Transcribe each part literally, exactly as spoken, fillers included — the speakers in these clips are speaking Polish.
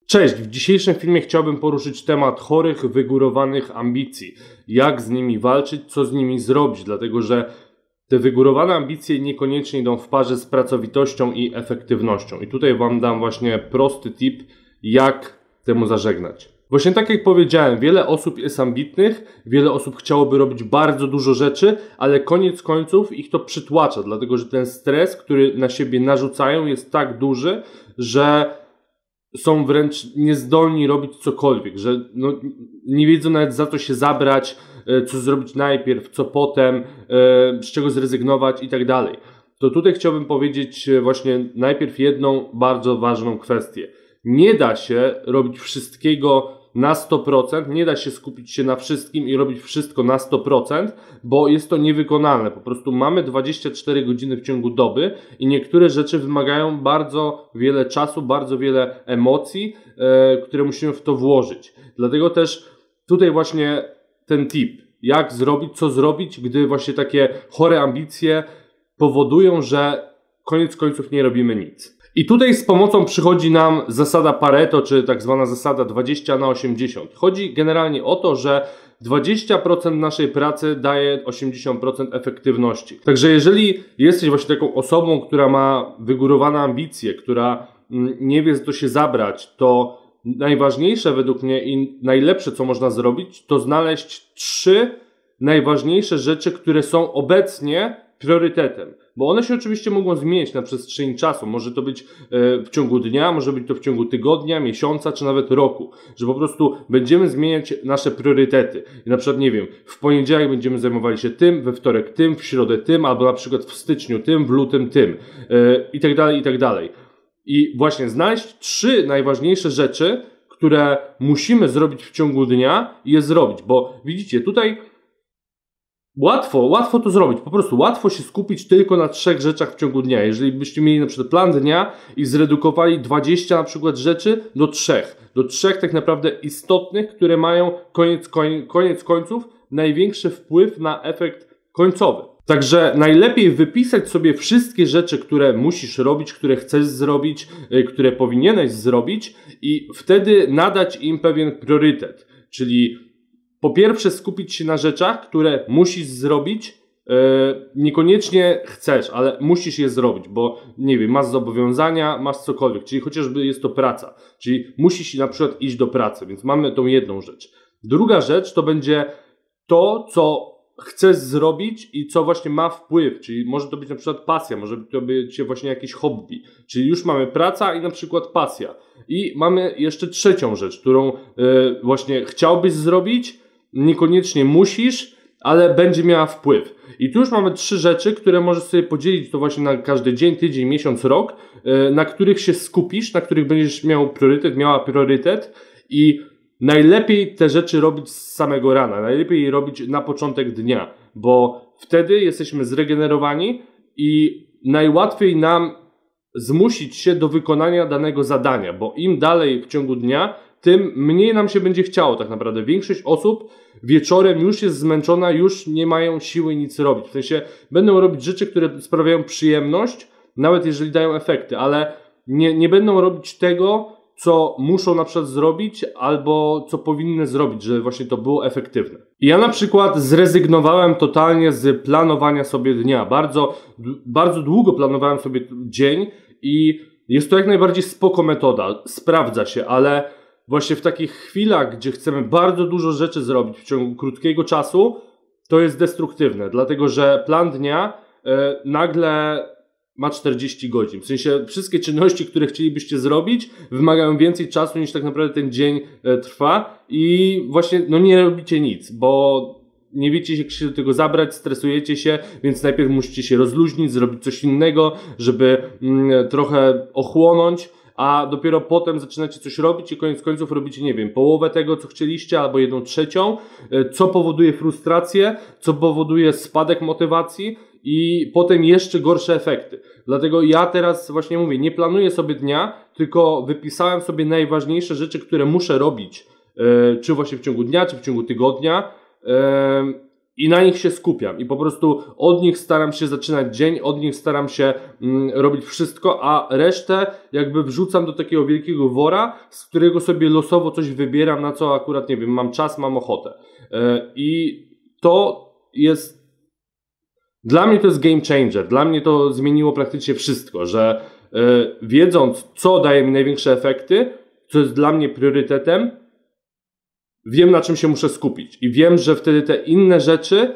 Cześć, w dzisiejszym filmie chciałbym poruszyć temat chorych, wygórowanych ambicji. Jak z nimi walczyć, co z nimi zrobić, dlatego że te wygórowane ambicje niekoniecznie idą w parze z pracowitością i efektywnością. I tutaj Wam dam właśnie prosty tip, jak temu zażegnać. Właśnie tak jak powiedziałem, wiele osób jest ambitnych, wiele osób chciałoby robić bardzo dużo rzeczy, ale koniec końców ich to przytłacza, dlatego że ten stres, który na siebie narzucają, jest tak duży, że są wręcz niezdolni robić cokolwiek, że no, nie wiedzą nawet za co się zabrać, co zrobić najpierw, co potem, z czego zrezygnować i tak dalej. To tutaj chciałbym powiedzieć właśnie najpierw jedną bardzo ważną kwestię. Nie da się robić wszystkiego na sto procent, nie da się skupić się na wszystkim i robić wszystko na sto procent, bo jest to niewykonalne. Po prostu mamy dwadzieścia cztery godziny w ciągu doby i niektóre rzeczy wymagają bardzo wiele czasu, bardzo wiele emocji, e, które musimy w to włożyć. Dlatego też tutaj właśnie ten tip, jak zrobić, co zrobić, gdy właśnie takie chore ambicje powodują, że koniec końców nie robimy nic. I tutaj z pomocą przychodzi nam zasada Pareto, czy tak zwana zasada dwadzieścia na osiemdziesiąt. Chodzi generalnie o to, że dwadzieścia procent naszej pracy daje osiemdziesiąt procent efektywności. Także jeżeli jesteś właśnie taką osobą, która ma wygórowane ambicje, która nie wie, co się zabrać, to najważniejsze według mnie i najlepsze, co można zrobić, to znaleźć trzy najważniejsze rzeczy, które są obecnie priorytetem. Bo one się oczywiście mogą zmieniać na przestrzeni czasu. Może to być w ciągu dnia, może być to w ciągu tygodnia, miesiąca, czy nawet roku. Że po prostu będziemy zmieniać nasze priorytety. I na przykład, nie wiem, w poniedziałek będziemy zajmowali się tym, we wtorek tym, w środę tym, albo na przykład w styczniu tym, w lutym tym. I tak dalej, i tak dalej. I właśnie znaleźć trzy najważniejsze rzeczy, które musimy zrobić w ciągu dnia i je zrobić. Bo widzicie, tutaj Łatwo, łatwo to zrobić, po prostu łatwo się skupić tylko na trzech rzeczach w ciągu dnia. Jeżeli byście mieli na przykład plan dnia i zredukowali dwadzieścia na przykład rzeczy do trzech, do trzech tak naprawdę istotnych, które mają koniec, koniec, koniec końców największy wpływ na efekt końcowy. Także najlepiej wypisać sobie wszystkie rzeczy, które musisz robić, które chcesz zrobić, które powinieneś zrobić i wtedy nadać im pewien priorytet, czyli po pierwsze skupić się na rzeczach, które musisz zrobić, yy, niekoniecznie chcesz, ale musisz je zrobić, bo nie wiem, masz zobowiązania, masz cokolwiek, czyli chociażby jest to praca, czyli musisz na przykład iść do pracy, więc mamy tą jedną rzecz. Druga rzecz to będzie to, co chcesz zrobić i co właśnie ma wpływ, czyli może to być na przykład pasja, może to być właśnie jakieś hobby, czyli już mamy praca i na przykład pasja. I mamy jeszcze trzecią rzecz, którą yy, właśnie chciałbyś zrobić, niekoniecznie musisz, ale będzie miała wpływ. I tu już mamy trzy rzeczy, które możesz sobie podzielić to właśnie na każdy dzień, tydzień, miesiąc, rok, na których się skupisz, na których będziesz miał priorytet, miała priorytet i najlepiej te rzeczy robić z samego rana, najlepiej je robić na początek dnia, bo wtedy jesteśmy zregenerowani i najłatwiej nam zmusić się do wykonania danego zadania, bo im dalej w ciągu dnia, tym mniej nam się będzie chciało tak naprawdę. Większość osób wieczorem już jest zmęczona, już nie mają siły nic robić. W sensie będą robić rzeczy, które sprawiają przyjemność, nawet jeżeli dają efekty, ale nie, nie będą robić tego, co muszą na przykład zrobić, albo co powinny zrobić, żeby właśnie to było efektywne. I ja na przykład zrezygnowałem totalnie z planowania sobie dnia. Bardzo, bardzo długo planowałem sobie dzień i jest to jak najbardziej spoko metoda, sprawdza się, ale właśnie w takich chwilach, gdzie chcemy bardzo dużo rzeczy zrobić w ciągu krótkiego czasu, to jest destruktywne, dlatego że plan dnia e, nagle ma czterdzieści godzin. W sensie wszystkie czynności, które chcielibyście zrobić, wymagają więcej czasu niż tak naprawdę ten dzień e, trwa i właśnie no nie robicie nic, bo nie wiecie jak się do tego zabrać, stresujecie się, więc najpierw musicie się rozluźnić, zrobić coś innego, żeby mm, trochę ochłonąć, a dopiero potem zaczynacie coś robić i koniec końców robicie, nie wiem, połowę tego, co chcieliście, albo jedną trzecią, co powoduje frustrację, co powoduje spadek motywacji i potem jeszcze gorsze efekty. Dlatego ja teraz właśnie mówię, nie planuję sobie dnia, tylko wypisałem sobie najważniejsze rzeczy, które muszę robić, czy właśnie w ciągu dnia, czy w ciągu tygodnia, i na nich się skupiam i po prostu od nich staram się zaczynać dzień, od nich staram się mm, robić wszystko, a resztę jakby wrzucam do takiego wielkiego wora, z którego sobie losowo coś wybieram, na co akurat, nie wiem, mam czas, mam ochotę. Yy, I to jest, dla mnie to jest game changer, dla mnie to zmieniło praktycznie wszystko, że yy, wiedząc, co daje mi największe efekty, co jest dla mnie priorytetem, wiem, na czym się muszę skupić i wiem, że wtedy te inne rzeczy,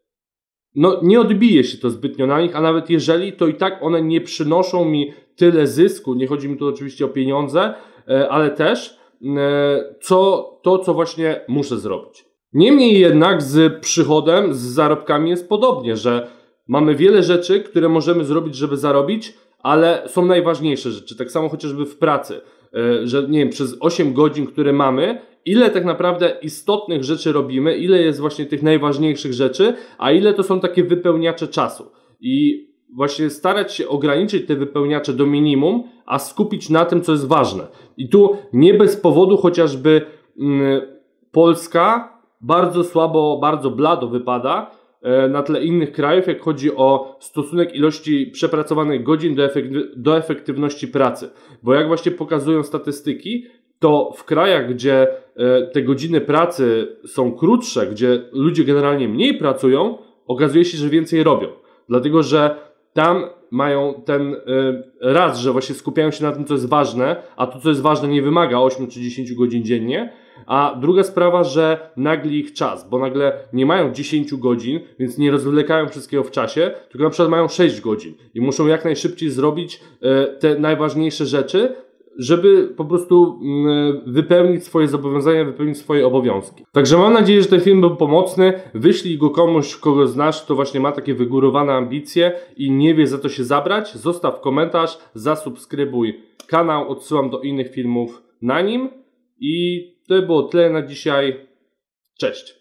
no nie odbije się to zbytnio na nich, a nawet jeżeli, to i tak one nie przynoszą mi tyle zysku, nie chodzi mi tu oczywiście o pieniądze, ale też co, to, co właśnie muszę zrobić. Niemniej jednak z przychodem, z zarobkami jest podobnie, że mamy wiele rzeczy, które możemy zrobić, żeby zarobić, ale są najważniejsze rzeczy, tak samo chociażby w pracy, że nie wiem, przez osiem godzin, które mamy, ile tak naprawdę istotnych rzeczy robimy, ile jest właśnie tych najważniejszych rzeczy, a ile to są takie wypełniacze czasu. I właśnie starać się ograniczyć te wypełniacze do minimum, a skupić na tym, co jest ważne. I tu nie bez powodu chociażby mm, Polska bardzo słabo, bardzo blado wypada e, na tle innych krajów, jak chodzi o stosunek ilości przepracowanych godzin do, efekty, do efektywności pracy. Bo jak właśnie pokazują statystyki, to w krajach, gdzie te godziny pracy są krótsze, gdzie ludzie generalnie mniej pracują, okazuje się, że więcej robią. Dlatego, że tam mają ten raz, że właśnie skupiają się na tym, co jest ważne, a to, co jest ważne, nie wymaga ośmiu czy dziesięciu godzin dziennie. A druga sprawa, że nagli ich czas, bo nagle nie mają dziesięciu godzin, więc nie rozwlekają wszystkiego w czasie, tylko na przykład mają sześć godzin i muszą jak najszybciej zrobić te najważniejsze rzeczy, żeby po prostu wypełnić swoje zobowiązania, wypełnić swoje obowiązki. Także mam nadzieję, że ten film był pomocny. Wyślij go komuś, kogo znasz, kto właśnie ma takie wygórowane ambicje i nie wie, za to się zabrać. Zostaw komentarz, zasubskrybuj kanał, odsyłam do innych filmów na nim. I to było tyle na dzisiaj. Cześć!